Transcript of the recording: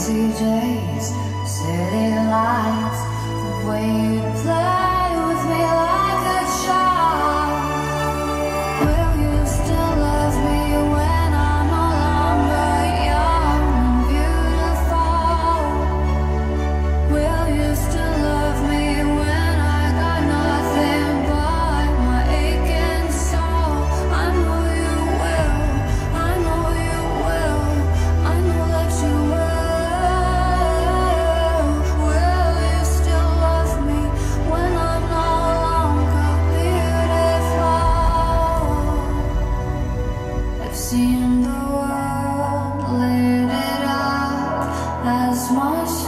lazy days, city lights, the way you play with me like a child. Will you still love me when I'm no longer young and beautiful? Will you still love me when I got nothing but my aching soul? I know you will, I know you will, I know that you will. Will you still love me when I'm no longer beautiful? I've seen the world lit it up as much